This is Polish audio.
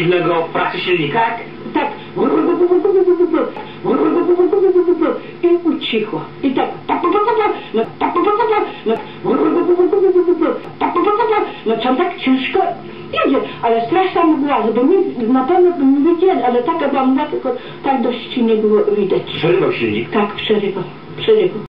dziwnego w pracy silnika? Tak, tak. I ucichło. I tak. No co tak ciężko jedzie, ale straszna mgła, żeby nic, na pewno bym nie wiedzieli, ale taka była mgła, tylko tak dość nie było widać. Przerywał silnik? Tak, przerywał.